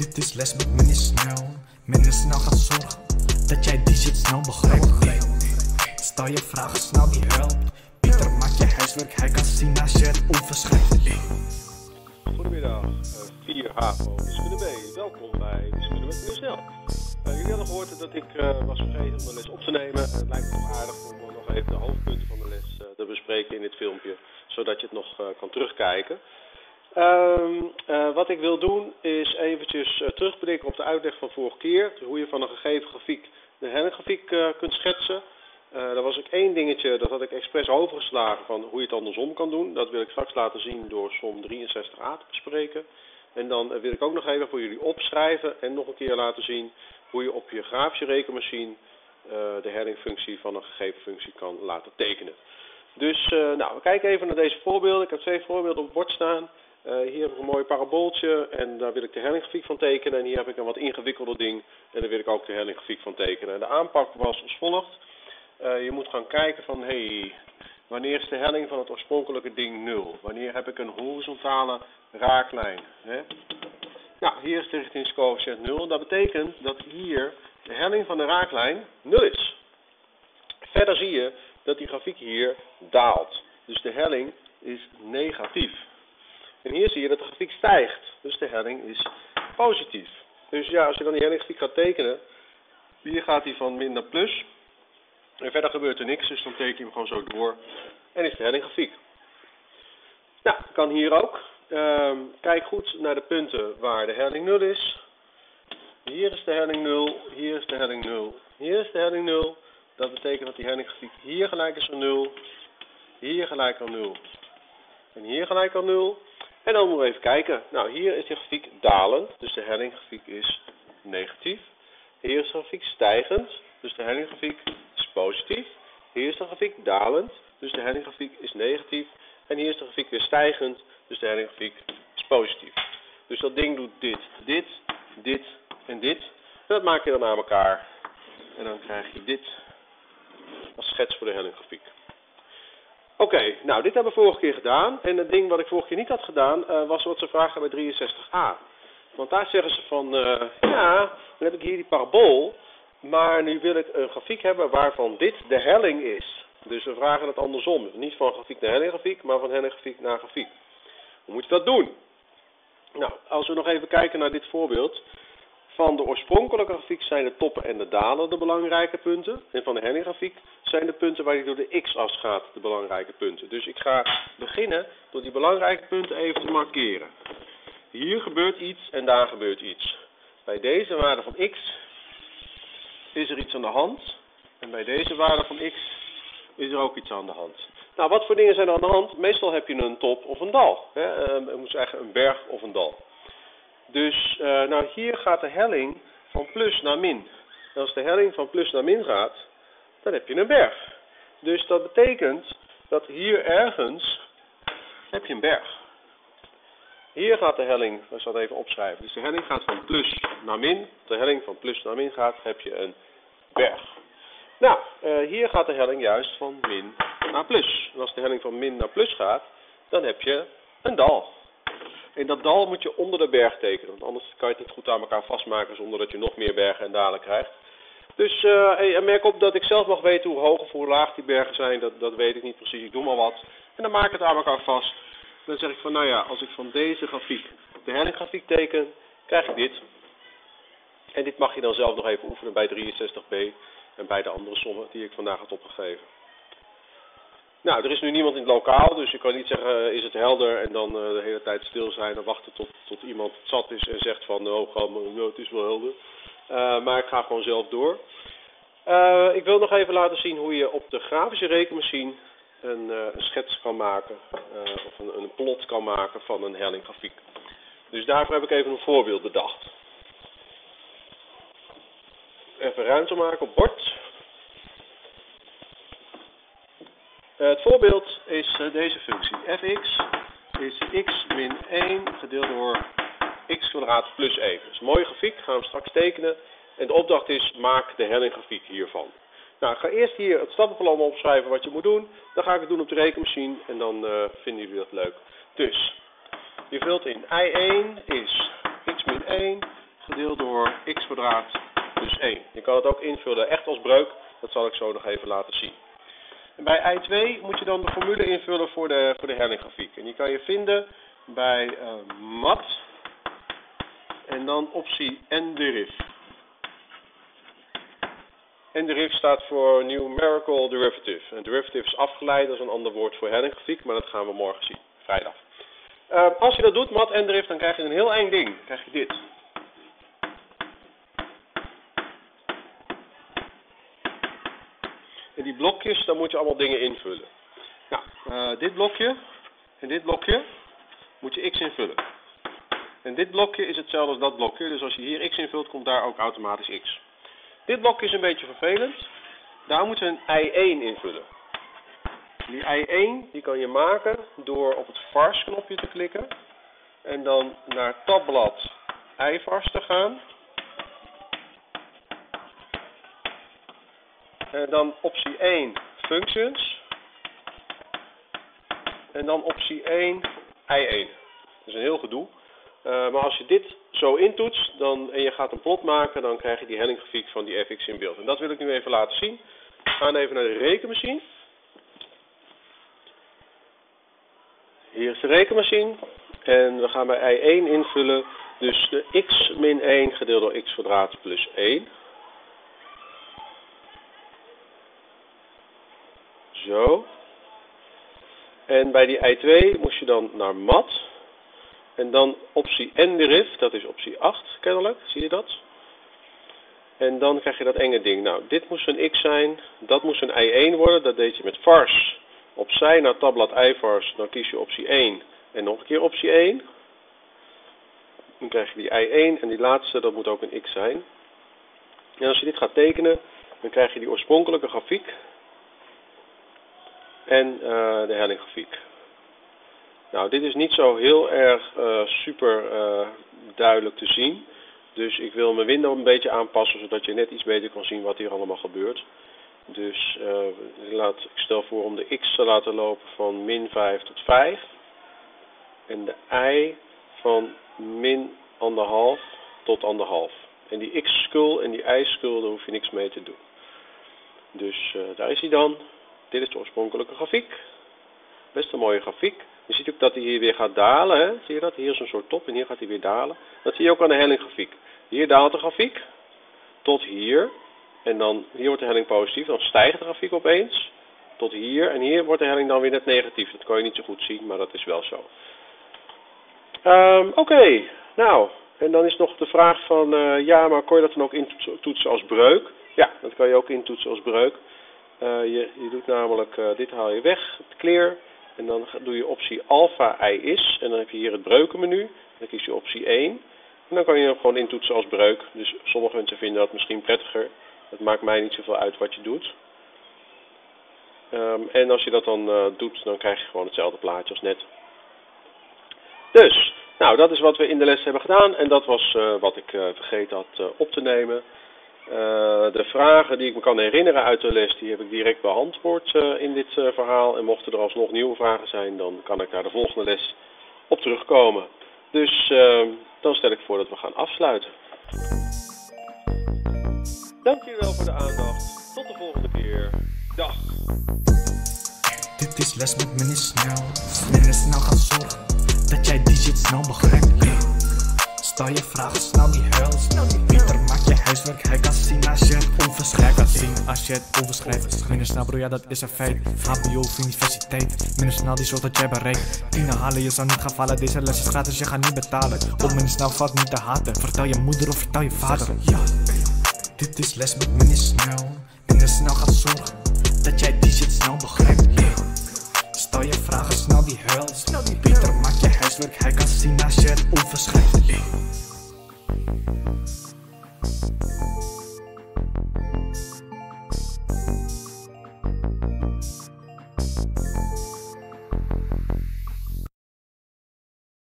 Dit is les met meneer Snel. Meneer Snel gaat zorgen dat jij die shit snel begrijpt. Stel je vragen snel, die helpt. Pieter maakt je huiswerk, hij kan zien als je het onverschrijft. Goedemiddag, 4 HAVO Wiskunde B. Welkom bij Wiskunde met meneer Snel. Jullie hadden gehoord dat ik was vergeten om de les op te nemen. Het lijkt me toch aardig om nog even de hoofdpunten van de les te bespreken in dit filmpje, zodat je het nog kan terugkijken. Wat ik wil doen is eventjes terugblikken op de uitleg van vorige keer. Dus hoe je van een gegeven grafiek de Helling-grafiek kunt schetsen. Daar was ook één dingetje, dat had ik expres overgeslagen van hoe je het andersom kan doen. Dat wil ik straks laten zien door som 63a te bespreken. En dan wil ik ook nog even voor jullie opschrijven en nog een keer laten zien hoe je op je grafische rekenmachine de Helling-functie van een gegeven functie kan laten tekenen. Dus we kijken even naar deze voorbeelden. Ik heb 2 voorbeelden op het bord staan. Hier heb ik een mooi parabooltje en daar wil ik de Helling-grafiek van tekenen. En hier heb ik een wat ingewikkelder ding en daar wil ik ook de Helling-grafiek van tekenen. De aanpak was als volgt. Je moet gaan kijken van, wanneer is de helling van het oorspronkelijke ding 0? Wanneer heb ik een horizontale raaklijn? Hè? Nou, hier is de richtingscoëfficiënt 0. Dat betekent dat hier de helling van de raaklijn 0 is. Verder zie je dat die grafiek hier daalt. Dus de helling is negatief. En hier zie je dat de grafiek stijgt. Dus de helling is positief. Dus ja, als je dan die hellinggrafiek gaat tekenen, hier gaat hij van min naar plus. En verder gebeurt er niks, dus dan teken je hem gewoon zo door. En is de hellinggrafiek. Nou, kan hier ook. Kijk goed naar de punten waar de helling 0 is. Hier is de helling 0, hier is de helling 0, hier is de helling 0. Dat betekent dat die hellinggrafiek hier gelijk is aan 0, hier gelijk aan 0 en hier gelijk aan 0. En dan moeten we even kijken. Nou, hier is de grafiek dalend, dus de hellinggrafiek is negatief. Hier is de grafiek stijgend, dus de hellinggrafiek is positief. Hier is de grafiek dalend, dus de hellinggrafiek is negatief. En hier is de grafiek weer stijgend, dus de hellinggrafiek is positief. Dus dat ding doet dit, dit, dit en dit. En dat maak je dan aan elkaar. En dan krijg je dit als schets voor de hellinggrafiek. Oké, nou dit hebben we vorige keer gedaan. En het ding wat ik vorige keer niet had gedaan, was wat ze vragen bij 63a. Want daar zeggen ze van, ja, dan heb ik hier die parabool. Maar nu wil ik een grafiek hebben waarvan dit de helling is. Dus we vragen het andersom. Niet van grafiek naar hellinggrafiek, maar van hellinggrafiek naar grafiek. Hoe moet je dat doen? Nou, als we nog even kijken naar dit voorbeeld. Van de oorspronkelijke grafiek zijn de toppen en de dalen de belangrijke punten. En van de hellinggrafiek zijn de punten waar die door de x-as gaat de belangrijke punten. Dus ik ga beginnen door die belangrijke punten even te markeren. Hier gebeurt iets en daar gebeurt iets. Bij deze waarde van x is er iets aan de hand. En bij deze waarde van x is er ook iets aan de hand. Nou, wat voor dingen zijn er aan de hand? Meestal heb je een top of een dal. Ik moet zeggen een berg of een dal. Dus nou hier gaat de helling van plus naar min. En als de helling van plus naar min gaat, dan heb je een berg. Dus dat betekent dat hier ergens heb je een berg. Hier gaat de helling, ik zal het even opschrijven. Dus de helling gaat van plus naar min. Als de helling van plus naar min gaat, heb je een berg. Nou, hier gaat de helling juist van min naar plus. En als de helling van min naar plus gaat, dan heb je een dal. En dat dal moet je onder de berg tekenen, want anders kan je het niet goed aan elkaar vastmaken zonder dat je nog meer bergen en dalen krijgt. Dus merk op dat ik zelf mag weten hoe hoog of hoe laag die bergen zijn, dat weet ik niet precies, ik doe maar wat. En dan maak ik het aan elkaar vast. Dan zeg ik van, nou ja, als ik van deze grafiek de hellinggrafiek teken, krijg ik dit. En dit mag je dan zelf nog even oefenen bij 63b en bij de andere sommen die ik vandaag had opgegeven. Nou, er is nu niemand in het lokaal, dus je kan niet zeggen, is het helder en dan de hele tijd stil zijn en wachten tot iemand zat is en zegt van, nou, het is wel helder. Maar ik ga gewoon zelf door. Ik wil nog even laten zien hoe je op de grafische rekenmachine een schets kan maken, of een plot kan maken van een hellinggrafiek. Dus daarvoor heb ik even een voorbeeld bedacht. Even ruimte maken op bord. Het voorbeeld is deze functie. fx is x min 1 gedeeld door x kwadraat plus 1. Dat is een mooie grafiek, gaan we hem straks tekenen. En de opdracht is, maak de hellinggrafiek hiervan. Nou, ik ga eerst hier het stappenplan opschrijven wat je moet doen. Dan ga ik het doen op de rekenmachine en dan vinden jullie dat leuk. Dus, je vult in I1 is x min 1 gedeeld door x kwadraat plus 1. Je kan het ook invullen echt als breuk. Dat zal ik zo nog even laten zien. En bij I2 moet je dan de formule invullen voor de hellinggrafiek. En die kan je vinden bij mat en dan optie NDeriv. NDeriv staat voor Numerical Derivative. En derivative is afgeleid, dat is een ander woord voor hellinggrafiek, maar dat gaan we morgen zien, vrijdag. Als je dat doet, mat NDeriv, dan krijg je een heel eng ding. Dan krijg je dit. En die blokjes, daar moet je allemaal dingen invullen. Nou, dit blokje en dit blokje moet je x invullen. En dit blokje is hetzelfde als dat blokje, dus als je hier x invult, komt daar ook automatisch x. Dit blokje is een beetje vervelend. Daar moeten we een I1 invullen. Die I1 die kan je maken door op het vars knopje te klikken. En dan naar tabblad ivars te gaan. En dan optie 1 functions. En dan optie 1 I1. Dat is een heel gedoe. Maar als je dit zo intoetst en je gaat een plot maken, dan krijg je die hellinggrafiek van die fx in beeld. En dat wil ik nu even laten zien. We gaan even naar de rekenmachine. Hier is de rekenmachine. En we gaan bij I1 invullen. Dus de x min 1 gedeeld door x kwadraat plus 1. Zo. En bij die I2 moest je dan naar mat. En dan optie NDeriv, dat is optie 8 kennelijk, zie je dat? En dan krijg je dat enge ding. Nou, dit moest een x zijn, dat moest een I1 worden, dat deed je met vars. Opzij naar tabblad ivars, dan kies je optie 1 en nog een keer optie 1. Dan krijg je die I1 en die laatste, dat moet ook een x zijn. En als je dit gaat tekenen, dan krijg je die oorspronkelijke grafiek en de hellinggrafiek. Nou, dit is niet zo heel erg super duidelijk te zien. Dus ik wil mijn window een beetje aanpassen, zodat je net iets beter kan zien wat hier allemaal gebeurt. Dus ik stel voor om de x te laten lopen van min 5 tot 5. En de y van min 1,5 tot 1,5. En die x-skul en die y-skul, daar hoef je niks mee te doen. Dus daar is hij dan. Dit is de oorspronkelijke grafiek. Best een mooie grafiek. Je ziet ook dat hij hier weer gaat dalen. Hè? Zie je dat? Hier is een soort top en hier gaat hij weer dalen. Dat zie je ook aan de hellinggrafiek. Hier daalt de grafiek tot hier. En dan hier wordt de helling positief. Dan stijgt de grafiek opeens tot hier. En hier wordt de helling dan weer net negatief. Dat kan je niet zo goed zien, maar dat is wel zo. Oké. Nou, en dan is nog de vraag van... ja, maar kon je dat dan ook intoetsen als breuk? Ja, dat kan je ook intoetsen als breuk. Je doet namelijk... dit haal je weg, het clear... En dan doe je optie alpha i is. En dan heb je hier het breukenmenu. Dan kies je optie 1. En dan kan je hem gewoon intoetsen als breuk. Dus sommige mensen vinden dat misschien prettiger. Het maakt mij niet zoveel uit wat je doet. En als je dat dan doet, dan krijg je gewoon hetzelfde plaatje als net. Dus, nou dat is wat we in de les hebben gedaan. En dat was wat ik vergeten had op te nemen. De vragen die ik me kan herinneren uit de les, die heb ik direct beantwoord in dit verhaal. En mochten er alsnog nieuwe vragen zijn, dan kan ik daar de volgende les op terugkomen. Dus dan stel ik voor dat we gaan afsluiten. Dank jullie wel voor de aandacht. Tot de volgende keer. Dag. Dit is les met meneer Snel. Meneer Snel gaat zorgen dat jij die shit snel begrijpt. Stel je vragen, snel die huil. Pieter, maak je huiswerk, hij kan zien als je het onverschrijft. Hij kan zien als je het onverschrijft. Minder snel bro, ja dat is een feit. HBO of universiteit, minder snel die zorgt dat jij bereikt. 10 halen, je zou niet gaan vallen, deze les is gratis, je gaat niet betalen. Op minder snel valt niet te haten, vertel je moeder of vertel je vader. Ja, dit is les met meneer Snel.